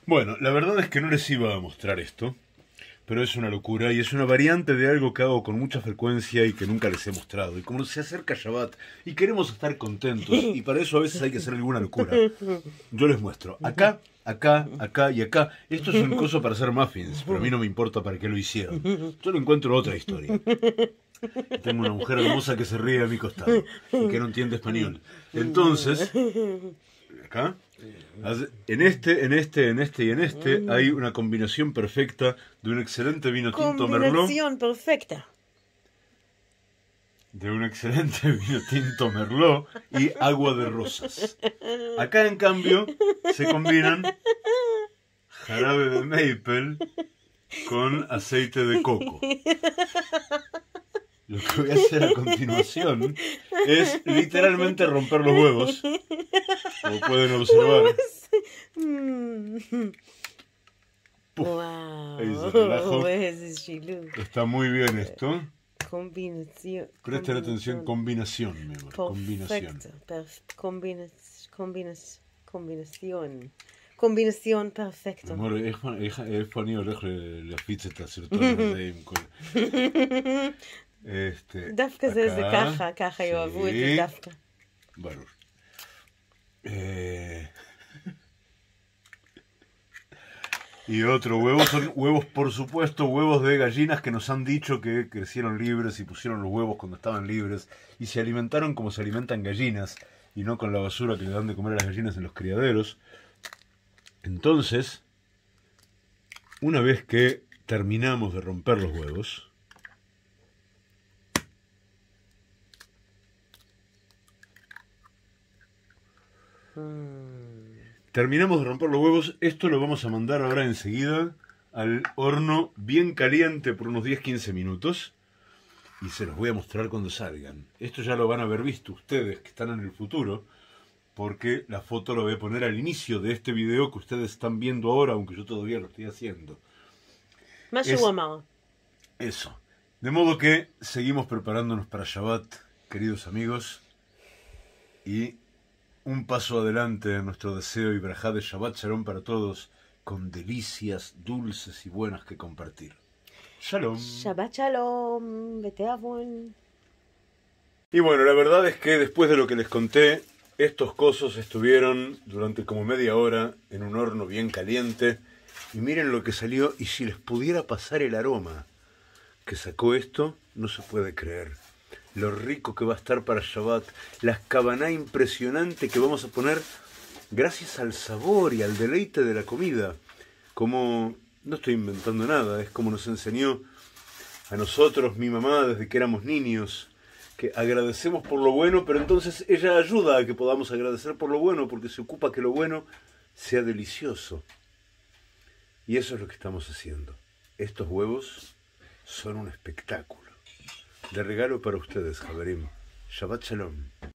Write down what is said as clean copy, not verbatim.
Bueno, la verdad es que no les iba a mostrar esto, pero es una locura y es una variante de algo que hago con mucha frecuencia y que nunca les he mostrado. Y como se acerca Shabbat y queremos estar contentos, y para eso a veces hay que hacer alguna locura, yo les muestro acá, acá, acá y acá. Esto es un coso para hacer muffins, pero a mí no me importa para qué lo hicieron. Yo le encuentro otra historia. Tengo una mujer hermosa que se ríe a mi costado y que no entiende español. Entonces, acá, en este y en este hay una combinación perfecta de un excelente vino tinto Merlot. Combinación perfecta. De un excelente vino tinto Merlot y agua de rosas. Acá, en cambio, se combinan jarabe de maple con aceite de coco. Lo que voy a hacer a continuación es literalmente romper los huevos, como pueden observar. Puf, ahí se relajó. Está muy bien esto. Combinación. Presten atención, combinación, mi amor. Combinación. Combinación. Combinación perfecta. Mi amor, איך אני הולך להפיץ את הסרטון הזה עם כל... דווקא זה ככה יאהבו את זה דווקא. ברור. Y otro huevo son huevos, por supuesto, huevos de gallinas que nos han dicho que crecieron libres y pusieron los huevos cuando estaban libres y se alimentaron como se alimentan gallinas y no con la basura que le dan de comer a las gallinas en los criaderos. Entonces, una vez que terminamos de romper los huevos, esto lo vamos a mandar ahora enseguida al horno bien caliente por unos 10-15 minutos y se los voy a mostrar cuando salgan. Esto ya lo van a haber visto ustedes que están en el futuro, porque la foto la voy a poner al inicio de este video que ustedes están viendo ahora, aunque yo todavía lo estoy haciendo. Eso. De modo que seguimos preparándonos para Shabbat, queridos amigos, y un paso adelante en nuestro deseo y brajá de Shabbat Shalom para todos, con delicias dulces y buenas que compartir. Shalom. Shabbat Shalom. Beteavon. Y bueno, la verdad es que después de lo que les conté, estos cosos estuvieron durante como media hora en un horno bien caliente. Y miren lo que salió. Y si les pudiera pasar el aroma que sacó esto, no se puede creer. Lo rico que va a estar para Shabbat. La cabaná impresionante que vamos a poner gracias al sabor y al deleite de la comida. Como no estoy inventando nada, es como nos enseñó a nosotros mi mamá desde que éramos niños. Que agradecemos por lo bueno, pero entonces ella ayuda a que podamos agradecer por lo bueno, porque se ocupa que lo bueno sea delicioso. Y eso es lo que estamos haciendo. Estos huevos son un espectáculo. De regalo para ustedes, Javerim. Shabbat Shalom.